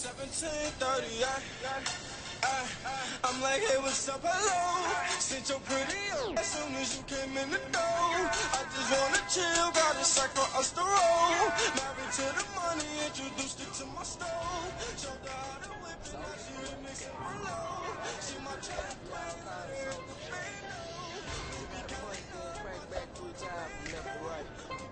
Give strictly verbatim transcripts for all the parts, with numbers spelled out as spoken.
seventeen thirty, I, I, I'm like, hey, what's up, hello? Since you're pretty young, as soon as you came in the door, I just wanna chill, got a sack for us to roll. Married to the money, introduced her to my stove. Showed her how to whip it, now she remixing my low. She my track queen, let her hit the bando. Baby, can we crank back three times from left to right.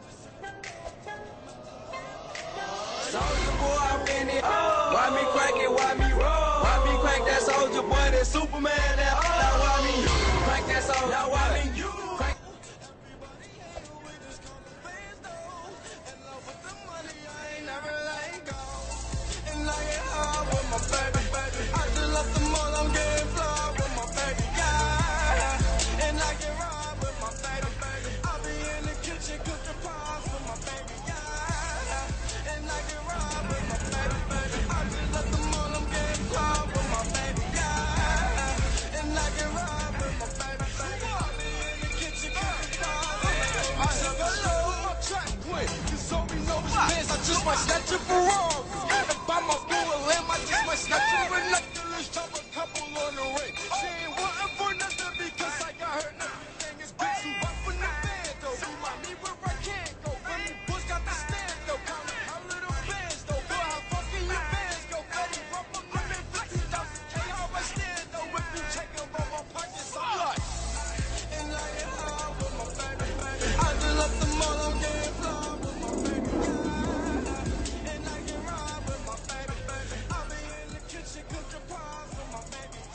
Soldier boy, I'm in it. Why me crank it? Why me roll? Why me crank that soldier boy? That Superman? That oh. Now why me crank that soldier? Now why me you? Crank. everybody hate who we just call them fans though. In love with the money, I ain't never letting go. And I get hard with my baby, baby. I just left the mall, I'm getting fly with my baby, yeah. And I get robbed with my baby, baby. I be in the kitchen cooking pies with my baby, yeah. And I get robbed with my baby, baby. I just left the mall, I'm getting fly with my baby, yeah. And I get robbed with my baby, baby. I be in the kitchen cooking pies. I said hello, my track quit. Cause all we know is bands, I just might snatch it for all. If I'm a fool limb, I just might snatch it for nothing. Let's drop a couple on the ring. She ain't wanting for nothing because I got her and everything is big. So up in the band though, remind me where I can't go. When me boys got the stand though, counting our little bands though. Boy, how fucking your bands go? Betty rubber, women, fifty thousand K, how I stand though. If you checking for my pockets, I'm like. And I get high with my baby, baby. I just left the mall, I'm getting fly with my baby, yeah. And I get robbed with my baby, baby. I be in the kitchen cooking pies with my baby, yeah.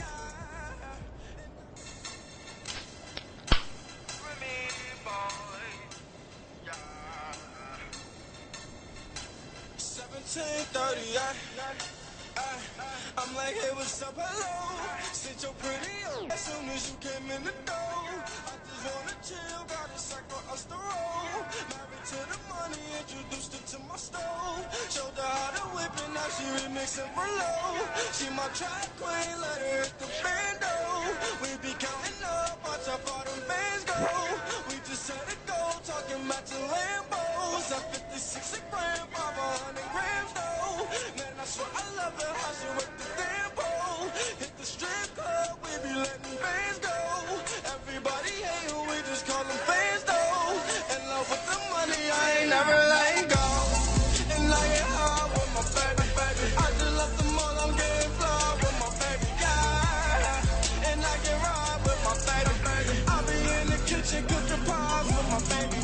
seventeen thirty, I, I, I'm like, hey, what's up, hello? Since you're pretty young, as soon as you came in the door, I just wanna chill, got a sack for us to roll. Married to the money, introduced her to my stove. Showed her how to whip it, now she remixing for low. She my track queen, let her hit the bando. We be counting up, watch how far them bands go. We just set a goal, talking about your Lambos. At fifty-six a gram, five hundred grams though. Man, I swear I love her, how she work the damn pole. Hit the strip club, we be letting fans go. Everybody hate who we just call them fans though. In love with the money, I ain't never letting go. And I get high with my baby, baby. I just left the mall, I'm getting fly with my baby, yeah. And I get robbed with my baby, baby. I be in the kitchen cooking pies with my baby,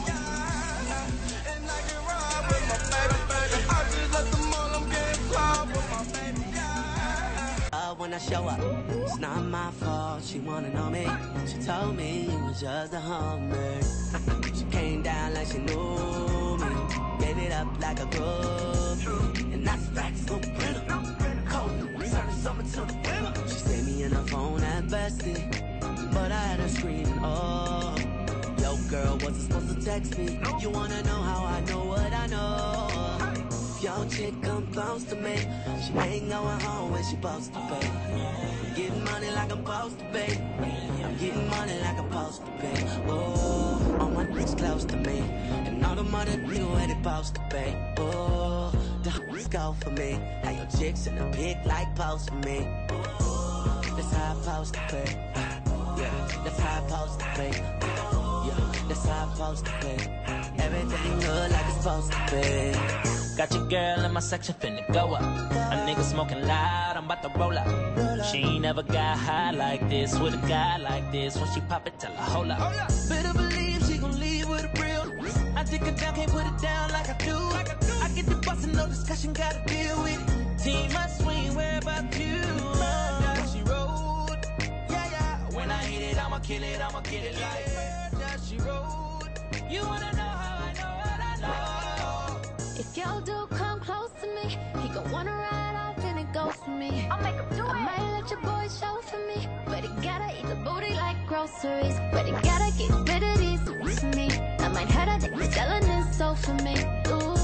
yeah. And I get robbed with my baby, baby. I just left the mall, I'm getting fly with my baby, yeah. Uh, when I show up, it's not my fault. She wanna know me. She told me it was just a hummer. She came down like she knew me. Gave it up like a groupie. And that's facts on the printer. Cold, turning summer to the winter. She saved me in her phone at bestie, but I had her screaming, oh. Yo, girl, wasn't supposed to text me. You wanna know how I know what I know? If your chick come close to me, she ain't going home when she supposed to pay. I'm getting money like I'm supposed to pay. I'm getting money like I'm supposed to pay. Oh, all my niggas close to me, and all the money nigga where they supposed to pay. Oh, the hoes go for me. How your chicks in the pic like post for me. Oh, that's how I supposed to pay. Yeah, that's how I supposed to pay. Yeah, that's how I supposed to pay. Everything look like it's supposed to be. Got your girl in my section, finna go up. A nigga smoking loud, I'm about to roll up. She ain't never got high like this with a guy like this. When she pop it, tell her, hold up. Better believe she gon' leave with a real. I take her down, can't put it down like I do. I get the bustin', no discussion, gotta deal with it. Team must swing, where about you? Murder, she rode. Yeah, yeah. When I hit it, I'ma kill it, I'ma get it like murder, she rode. You wanna know how I know what I know? If y'all do come close to me, he gon' wanna ride off and it goes for me. I'll make him do it. I might let your boy show for me, but he gotta eat the booty like groceries. But he gotta get rid of these suits for me. I might have that nigga selling his soul for me. Ooh.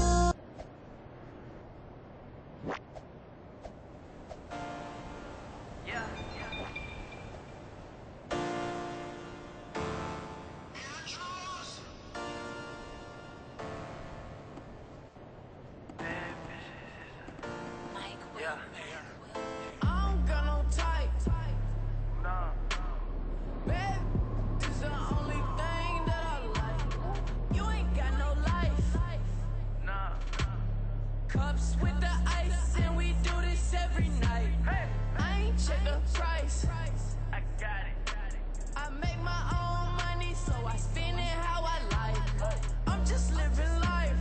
up the ice and we do this every night. I ain't check the price. I got it. I make my own money, so I spend it how I like. I'm just living life.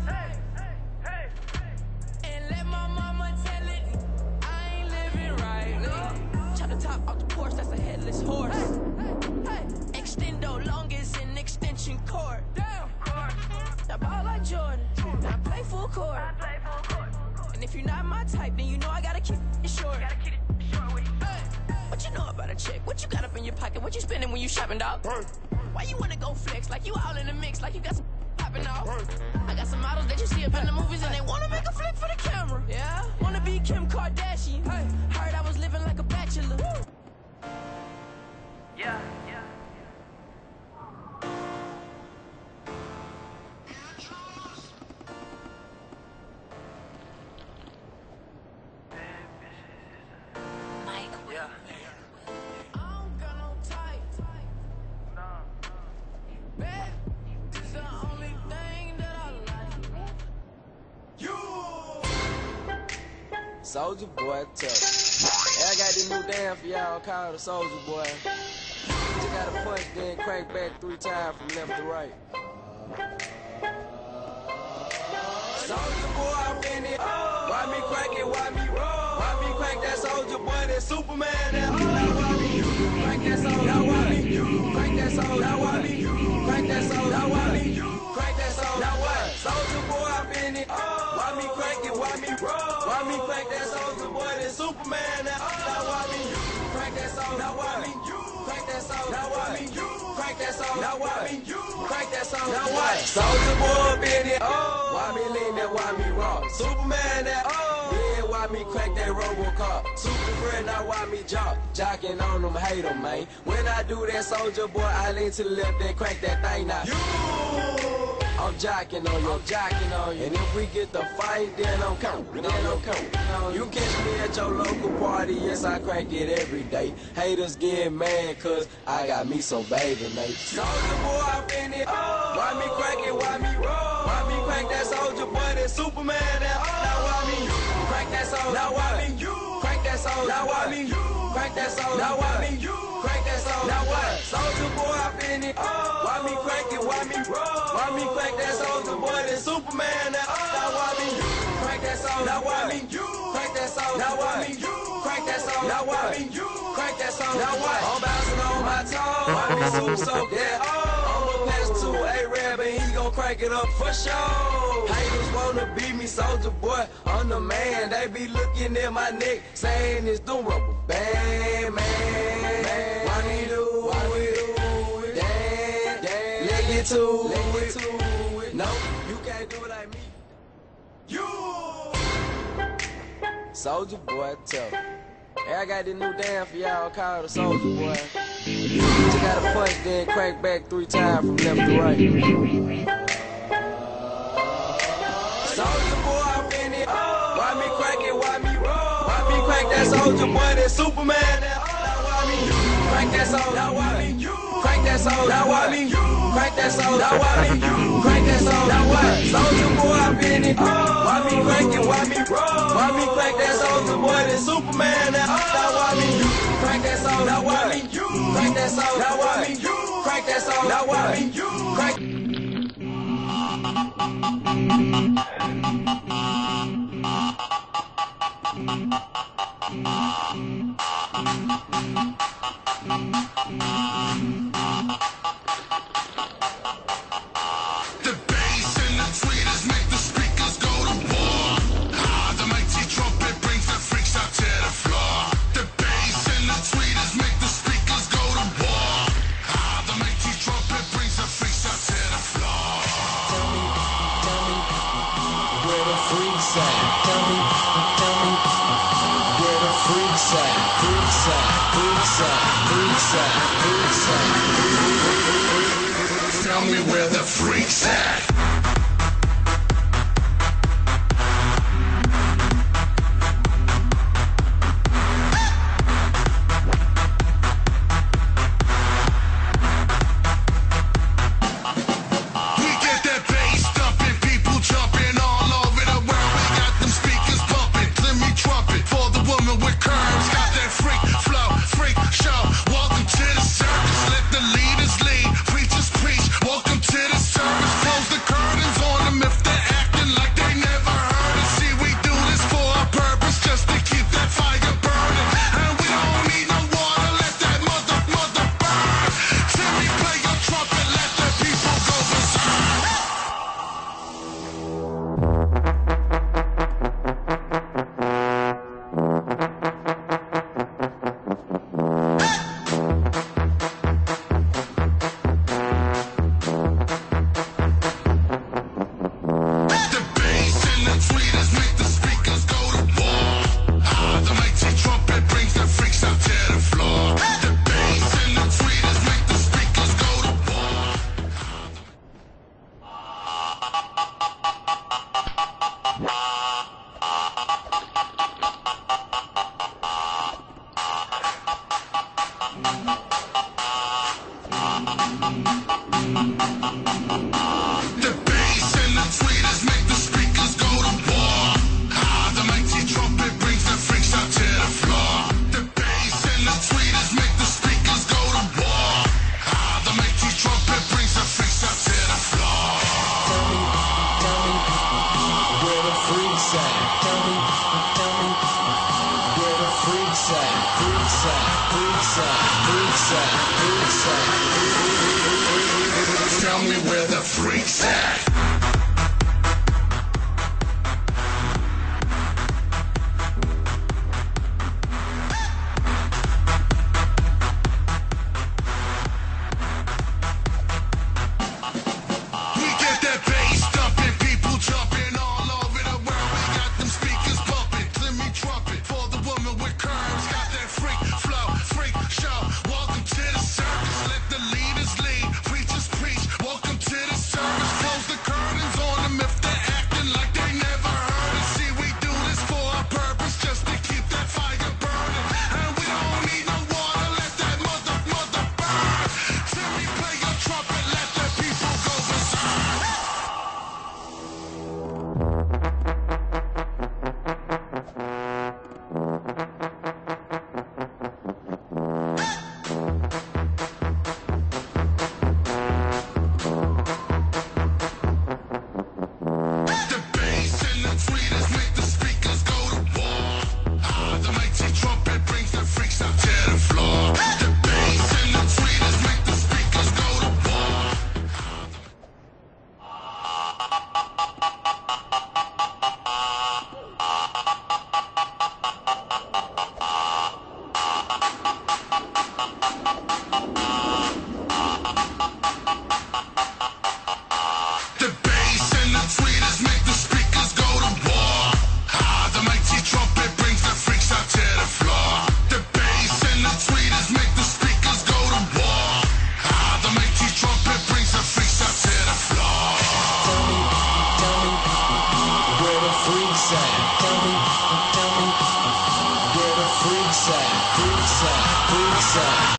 And let my mama tell it, I ain't living right. Chop the top off the porch, that's a headless horse. Extendo longest in extension cord. I ball like Jordan, and I play full court. And if you're not my type, then you know I gotta keep it short. Hey, what you know about a chick? What you got up in your pocket? What you spending when you shopping, dog? Why you wanna go flex? Like you all in the mix, like you got some popping off. I got some models that you see up in the movies and they wanna make a flick for the camera. Yeah, wanna be Kim Kardashian. Hey, heard I was living like a bachelor. Yeah, yeah. Soulja Boy tough. Hey, I got this new dance for y'all called the Soulja Boy. Just gotta punch, then crank back three times from left to right. Soulja Boy, I'm in it. Why me crank it? Why me roll? Why me crank that Soulja Boy? That Superman? That oh, now why me crank that Soulja? Now why me crank that Soulja? Now why me crank that Soulja? Now why me crank that Soulja? Now what? Soulja Boy, I'm in it. Why me crank it? Why me roll? Why me crank that Soulja Boy? That Superman? That oh, now why me crank that Soulja? Now why me crank that Soulja? Now why me crank that Soulja? Now why me crank that Soulja? Now what? Soulja Boy, I'm in it. Why me lean that? Why me rock? Superman? That oh. Yeah, why me crank that Robocop? Super friend, now why me jock? Jocking on them, hate them, man. When I do that, Soulja Boy, I lean to the left and crank that thing now. You. I'm jocking on you, I'm jocking on you. And if we get the fight, then I'm coming, then I'm coming. You catch me at your local party, yes, I crank it every day. Haters get mad, cause I got me some baby, mate. Soulja Boy, I'm in it. Why me crank it, why me roll? Why me crank that Soulja Boy, that Superman, that oh. Now why me crank that Soulja? Now why me crank that Soulja? Now why me crank that Soulja? Now why me crank that Soulja? Now what? Soulja Boy, I'm in it. Why me crank it, why me roll? Why me crank that Soulja Boy, that Superman, that oh. Now why me crank that Soulja? Now why me crank that Soulja? Now why me crank that Soulja? Now why me crank that Soulja? Now what? I'm bouncing on my toes. Why me super so that oh. I'ma pass to A-Rab and he gon' crank it up for sure. Haters wanna beat me, Soulja Boy, I'm the man. They be looking at my neck, saying it's the rubber band, man. Why me do, why we do it? Damn, damn, let get to, let get to it. No, you can't do it like me. You. Soulja Boy tough. Hey, I got this new dance for y'all called the Soulja Boy. Just gotta punch, then crank back three times from left to right. Soulja Boy, I'm in it. Why me crank it? Why me roll? Why me crank that Soulja Boy? That Superman? That oh. Now why me crank that Soulja? Now why me crank that Soulja? Now why me crank that Soulja? Now why me crank that Soulja? Now what? Soulja Boy, I'm in it. Why me crank it? Why me roll? Why me crank that Soulja Boy? That Superman? That oh. Now why me crank that Soulja? Now why me crank that Soulja? Now why me crank that Soulja? Now why me crank? The bass and the tweeters make the speakers go to war. Ah, the mighty trumpet brings the freaks out to the floor. The bass and the tweeters make the speakers go to war. Ah, the mighty trumpet brings the freaks out to the floor. Tell me, tell me, where the freaks at? Tell me, tell me, where the freaks at? Freaks at, freaks at, freaks at, freaks at. Tell me where the freaks at.